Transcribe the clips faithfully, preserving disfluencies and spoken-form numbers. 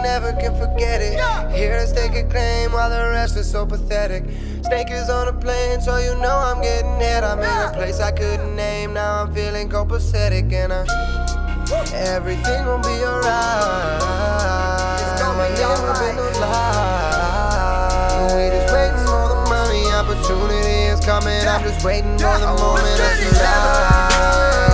never can forget it. Here to stake a claim while the rest is so pathetic. Snake is on a plane, so you know I'm getting hit. I'm in a place I couldn't name, now I'm feeling copacetic. And I, everything gon' be alright. It's gonna be alright. No lie. We just waiting for the money, opportunity is coming. I'm just waiting for the moment of the light.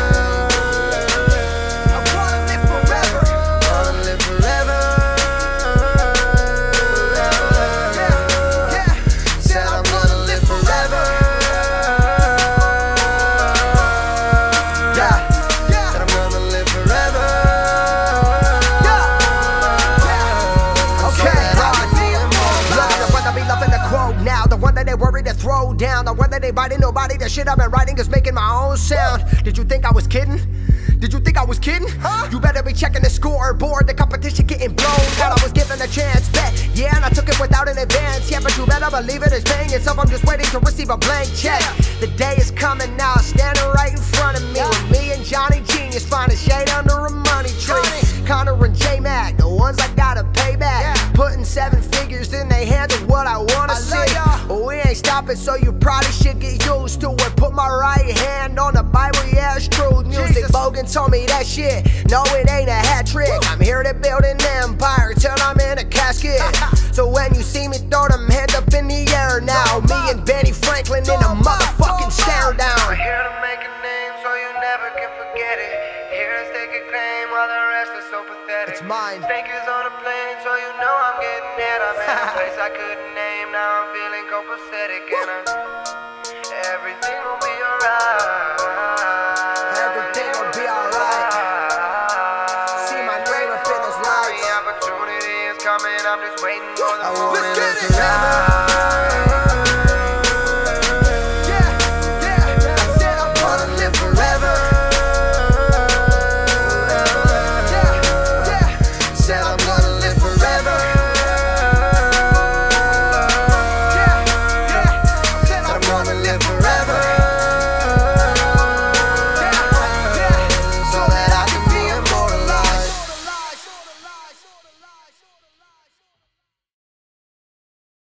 They worry to throw down. The one that they biting nobody. The shit I've been writing is making my own sound. Did you think I was kidding? Did you think I was kidding? Huh? You better be checking the scoreboard. The competition getting blown out. I was given a chance, bet. Yeah, and I took it without an advance. Yeah, but you better believe it is paying itself. I'm just waiting to receive a blank check. The day is coming now, standing right in front of me. With me and Johnny Genius, find a shade under a money tree. Connor and J-Mac, the ones I gotta pay back. Putting seven figures in their hands is what I wanna see. We ain't stopping, so you probably should get used to it. Put my right hand on the Bible, yeah, it's true. Music Bogan told me that shit. No, it ain't a hat trick. I'm here to build an empire till I'm in a casket. So when you see me throw them hands up in the air now, me and Benny Franklin in a motherfucking stare down. We're here to make a name so you never can forget it. Here to stake a claim while the rest is so pathetic. It's mine. Snake is on a plane, so you know I'm getting it. I'm in a place I couldn't name, now I'm feeling copacetic. And I, everything will be alright. Everything will be alright. See my name up in those lights. The opportunity is coming, I'm just waiting for the moment. Let's get it!